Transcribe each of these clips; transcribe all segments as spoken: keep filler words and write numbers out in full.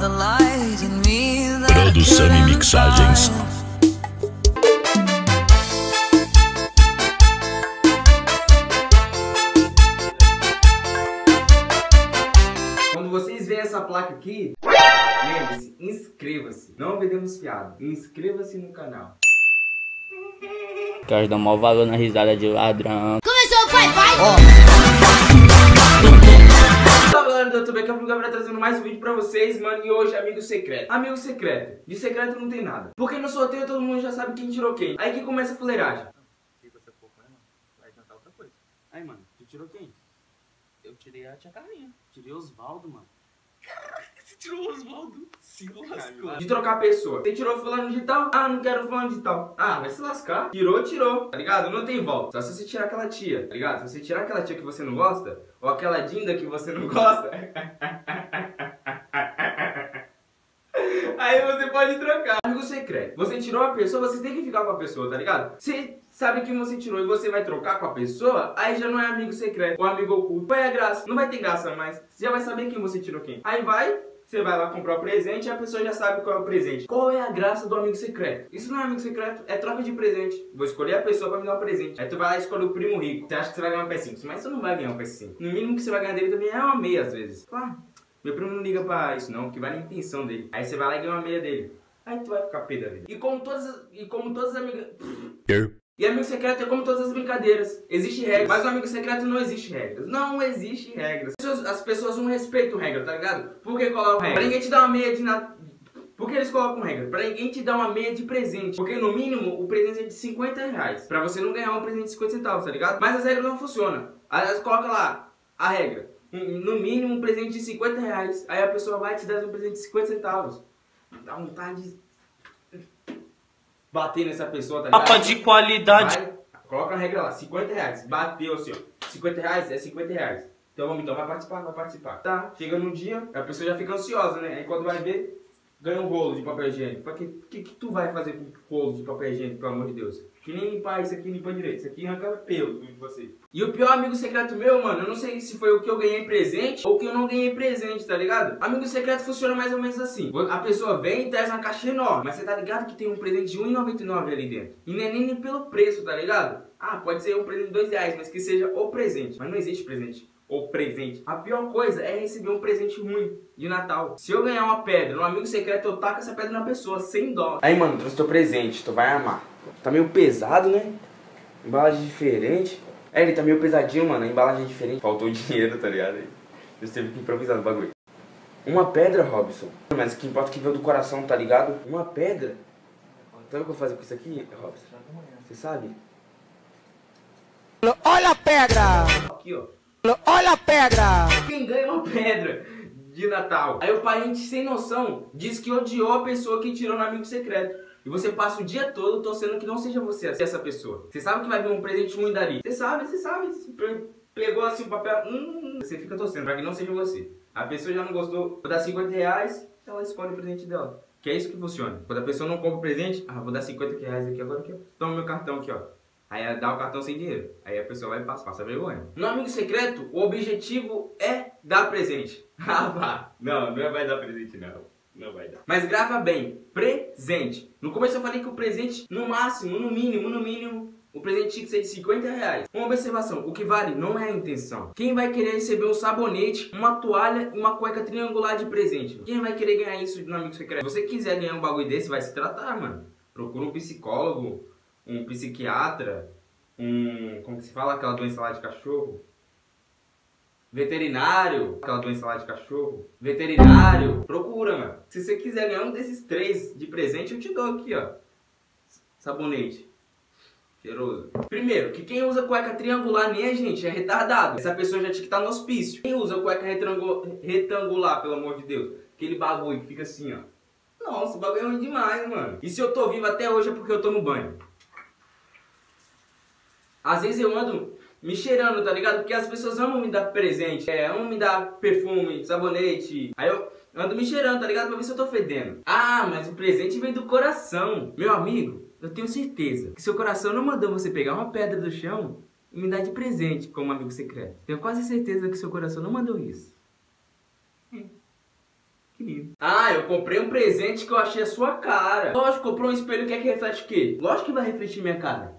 Produção e mixagens. Quando vocês veem essa placa aqui, lembre-se, inscreva-se. Não vendemos fiado. Inscreva-se no canal. Que elas dão maior valor na risada de ladrão. Começou, vai, vai! Salve galera do YouTube, aqui é o Gabriel trazendo mais um vídeo pra vocês, mano. E hoje, amigo secreto. Amigo secreto. De secreto não tem nada. Porque no sorteio todo mundo já sabe quem tirou quem. Aí que começa a fuleiragem. Se você for com ela, vai tentar outra coisa. Aí, mano, tu tirou quem? Eu tirei a tia Carlinha. Tirei Osvaldo, mano. Você tirou o Osvaldo? Se lascou. De trocar a pessoa. Você tirou fulano de tal? Ah, não quero fulano de tal. Ah, vai se lascar. Tirou, tirou. Tá ligado? Não tem volta. Só se você tirar aquela tia, tá ligado? Se você tirar aquela tia que você não gosta, ou aquela dinda que você não gosta, aí você pode trocar. Amigo secreto. Você tirou a pessoa, você tem que ficar com a pessoa, tá ligado? Você sabe que você tirou e você vai trocar com a pessoa, aí já não é amigo secreto ou amigo oculto. Qual é a graça? Não vai ter graça mais. Você já vai saber quem você tirou quem. Aí vai... Você vai lá comprar o presente e a pessoa já sabe qual é o presente. Qual é a graça do amigo secreto? Isso não é amigo secreto, é troca de presente. Vou escolher a pessoa pra me dar um presente. Aí tu vai lá e escolhe o primo rico. Você acha que você vai ganhar um P S cinco, mas você não vai ganhar um P S cinco. No mínimo que você vai ganhar dele também é uma meia às vezes. Ah, meu primo não liga pra isso não, que vai na intenção dele. Aí você vai lá e ganha uma meia dele. Aí tu vai ficar pé da vida. E como todas as, e como todas as amigas... E amigo secreto é como todas as brincadeiras. Existe regra, mas no amigo secreto não existe regras. Não existe regras. As pessoas, as pessoas não respeitam regra, tá ligado? Por que colocam regra? Pra ninguém te dar uma meia de nada. Por que eles colocam regra? Pra ninguém te dar uma meia de presente. Porque no mínimo o presente é de cinquenta reais. Pra você não ganhar um presente de cinquenta centavos, tá ligado? Mas as regras não funcionam. Elas colocam lá a regra. No mínimo um presente de cinquenta reais. Aí a pessoa vai te dar um presente de cinquenta centavos. Dá vontade de bater nessa pessoa, tá ligado? Mapa de qualidade. Vai, coloca a regra lá, cinquenta reais. Bateu assim, ó. cinquenta reais é cinquenta reais. Então vamos, então vai participar, vai participar. Tá, chega no dia, a pessoa já fica ansiosa, né? Aí quando vai ver, ganha um rolo de papel higiênico. Pra que, que, que tu vai fazer com rolo de papel higiênico, pelo amor de Deus? Que nem limpar isso aqui, limpa direito. Isso aqui arranca pelo de você. E o pior amigo secreto meu, mano, eu não sei se foi o que eu ganhei presente ou o que eu não ganhei presente, tá ligado? Amigo secreto funciona mais ou menos assim. A pessoa vem e traz uma caixinha enorme, mas você tá ligado que tem um presente de um real e noventa e nove ali dentro. E não é nem pelo preço, tá ligado? Ah, pode ser um presente de dois reais, mas que seja o presente. Mas não existe presente. O presente. A pior coisa é receber um presente ruim de Natal. Se eu ganhar uma pedra, um amigo secreto, eu taco essa pedra na pessoa, sem dó. Aí, mano, trouxe teu presente, tu vai amar. Tá meio pesado, né? Embalagem diferente. É, ele tá meio pesadinho, mano. A embalagem é diferente. Faltou dinheiro, tá ligado? Eu teve que improvisar no bagulho. Uma pedra, Robson. Mas o que importa é que veio do coração, tá ligado? Uma pedra? Sabe o que eu vou fazer com isso aqui, Robson? Você sabe? Olha a pedra! Aqui, ó. Olha a pedra! Quem ganha uma pedra de Natal? Aí o parente sem noção diz que odiou a pessoa que tirou no amigo secreto. E você passa o dia todo torcendo que não seja você essa pessoa. Você sabe que vai vir um presente ruim dali. Você sabe, você sabe. Você pegou assim o papel. Hum, você fica torcendo pra que não seja você. A pessoa já não gostou. Vou dar cinquenta reais, ela escolhe o presente dela. Que é isso que funciona. Quando a pessoa não compra o presente, ah, vou dar cinquenta reais aqui agora aqui, ó. Toma meu cartão aqui, ó. Aí ela dá o cartão sem dinheiro. Aí a pessoa vai e passa, passa vergonha. No amigo secreto, o objetivo é dar presente. Ah, vá. Não, não vai dar presente, não. Não vai dar. Mas grava bem. Presente. No começo eu falei que o presente, no máximo, no mínimo, no mínimo, o presente tinha que ser de cinquenta reais. Uma observação. O que vale não é a intenção. Quem vai querer receber um sabonete, uma toalha e uma cueca triangular de presente? Quem vai querer ganhar isso no amigo secreto? Se você quiser ganhar um bagulho desse, vai se tratar, mano. Procura um psicólogo, um psiquiatra, um... como que se fala? Aquela doença lá de cachorro? Veterinário. Aquela doença lá de cachorro. Veterinário. Procura, mano. Se você quiser ganhar um desses três de presente, eu te dou aqui, ó. Sabonete. Cheiroso. Primeiro, que quem usa cueca triangular nem a gente, é retardado. Essa pessoa já tinha que estar no hospício. Quem usa cueca retangu retangular, pelo amor de Deus? Aquele bagulho que fica assim, ó. Nossa, o bagulho é ruim demais, mano. E se eu tô vivo até hoje é porque eu tô no banho. Às vezes eu ando me cheirando, tá ligado? Porque as pessoas amam me dar presente, é, amam me dar perfume, sabonete. Aí eu ando me cheirando, tá ligado? Pra ver se eu tô fedendo. Ah, mas o presente vem do coração. Meu amigo, eu tenho certeza que seu coração não mandou você pegar uma pedra do chão e me dar de presente como amigo secreto. Tenho quase certeza que seu coração não mandou isso. Hum, que lindo. Ah, eu comprei um presente que eu achei a sua cara. Lógico, comprou um espelho que é que reflete o quê? Lógico que vai refletir minha cara.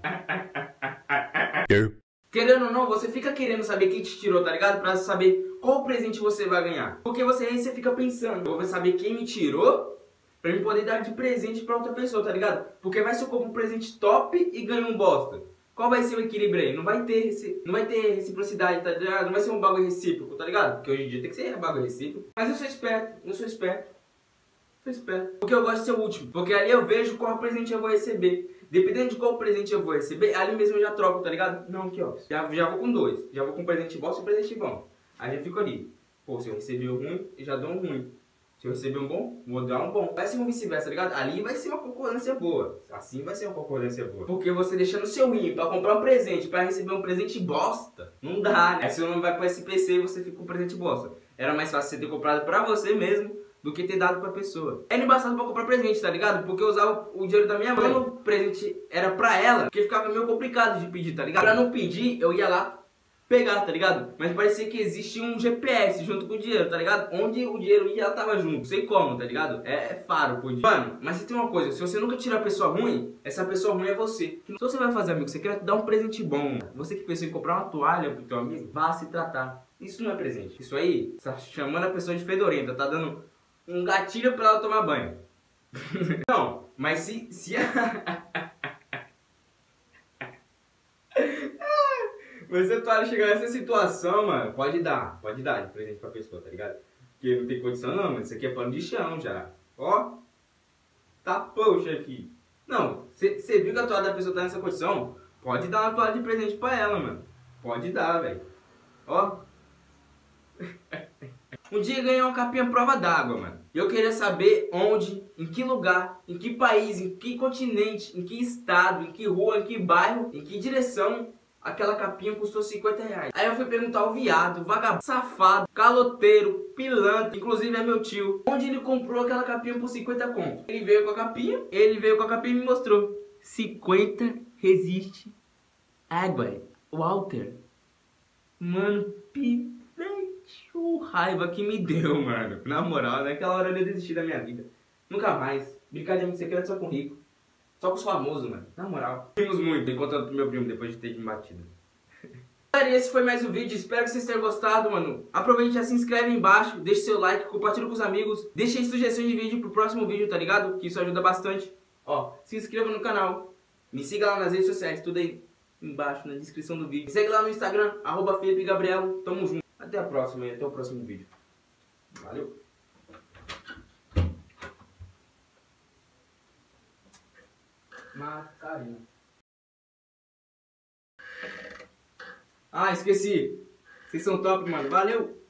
Querendo ou não, você fica querendo saber quem te tirou, tá ligado? Pra saber qual presente você vai ganhar. Porque você aí você fica pensando, eu vou saber quem me tirou pra mim poder dar de presente pra outra pessoa, tá ligado? Porque vai se eu compro um presente top e ganho um bosta. Qual vai ser o equilíbrio aí? Não vai ter, reci... não vai ter reciprocidade, tá ligado? Não vai ser um bagulho recíproco, tá ligado? Porque hoje em dia tem que ser bagulho recíproco. Mas eu sou esperto, eu sou esperto. Sou esperto. Porque eu gosto de ser o último. Porque ali eu vejo qual presente eu vou receber. Dependendo de qual presente eu vou receber, ali mesmo eu já troco, tá ligado? Não, aqui ó. Já, já vou com dois. Já vou com um presente bom e um presente bom. Aí já fico ali. Pô, se eu receber um ruim, eu já dou um ruim. Se eu receber um bom, vou dar um bom. Vai ser um vice-versa, tá ligado? Ali vai ser uma concorrência boa. Assim vai ser uma concorrência boa. Porque você deixando o seu rim pra comprar um presente, pra receber um presente bosta, não dá, né? Aí você não vai pro S P C e você fica com um presente bosta. Era mais fácil você ter comprado pra você mesmo do que ter dado pra pessoa. Era embaçado pra comprar presente, tá ligado? Porque eu usava o dinheiro da minha mãe. Quando o presente era pra ela, porque ficava meio complicado de pedir, tá ligado? Pra não pedir, eu ia lá pegar, tá ligado? Mas parecia que existia um G P S junto com o dinheiro, tá ligado? Onde o dinheiro ia, ela tava junto. Não sei como, tá ligado? É, é faro, pô. Mano, mas se tem uma coisa, se você nunca tirar a pessoa ruim, essa pessoa ruim é você. Se você vai fazer amigo secreto, dá um presente bom. Você que pensou em comprar uma toalha pro teu amigo, vá se tratar. Isso não é presente. Isso aí, tá chamando a pessoa de fedorenta, tá dando um gatilho pra ela tomar banho. Não, mas se... se Você tá chegar nessa situação, mano, pode dar, pode dar de presente pra pessoa, tá ligado? Porque não tem condição não, mano, isso aqui é pano de chão já. Ó, tá poxa aqui. Não, você viu que a toalha da pessoa tá nessa condição? Pode dar uma toalha de presente pra ela, mano. Pode dar, velho. Ó. Um dia eu ganhei uma capinha prova d'água, mano. E eu queria saber onde, em que lugar, em que país, em que continente, em que estado, em que rua, em que bairro, em que direção aquela capinha custou cinquenta reais. Aí eu fui perguntar ao viado, vagabundo, safado, caloteiro, pilantra, inclusive é meu tio, onde ele comprou aquela capinha por cinquenta conto. Ele veio com a capinha, ele veio com a capinha e me mostrou. cinquenta resiste água, Walter. Mano, pivete, o raiva que me deu, mano. Na moral, naquela hora eu ia desistir da minha vida. Nunca mais. Brincar de amigo secreto só com rico. Só com os famosos, mano. Na moral. Rimos muito, encontrando pro meu primo depois de ter me batido. Galera, esse foi mais um vídeo. Espero que vocês tenham gostado, mano. Aproveite e já se inscreve aí embaixo. Deixe seu like, compartilhe com os amigos. Deixe aí sugestões de vídeo pro próximo vídeo, tá ligado? Que isso ajuda bastante. Ó, se inscreva no canal. Me siga lá nas redes sociais. Tudo aí embaixo na descrição do vídeo. Me segue lá no Instagram, arroba Felipe Gabriel. Tamo junto. Até a próxima e até o próximo vídeo. Valeu. Macarinha. Ah, esqueci. Vocês são top, mano. Valeu.